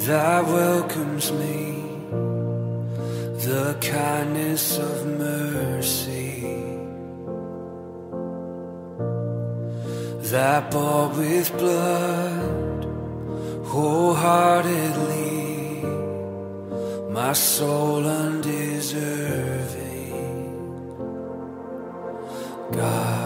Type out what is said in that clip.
that welcomes me, the kindness of mercy that bought with blood wholeheartedly my soul undeserving. God,